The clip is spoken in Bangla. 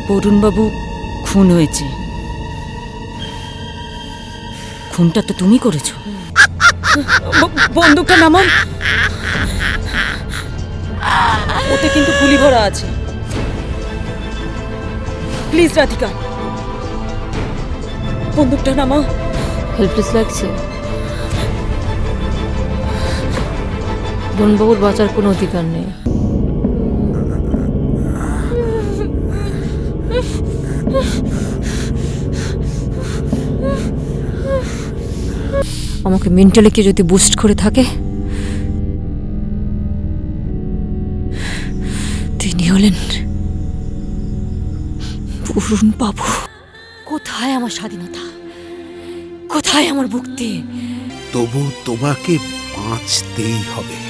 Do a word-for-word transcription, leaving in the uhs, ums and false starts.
বরুণবাবু খুন হয়েছে। খুনটা তো তুমি করেছো। বন্দুকটা নামান। ওতে কিন্তু গুলি ভরা আছে। প্লিজ রাধিকা, বন্দুকটা নামাও। হেল্পলেস লাগছে। বরুণবাবুর বাঁচার কোনো অধিকার নেই। আমাকে মেন্টালি কেউ যদি বুস্ট করে থাকে, তিনি হলেন বরুণবাবু। কোথায় আমার স্বাধীনতা, কোথায় আমার মুক্তি? তবু তোমাকে বাঁচতেই হবে।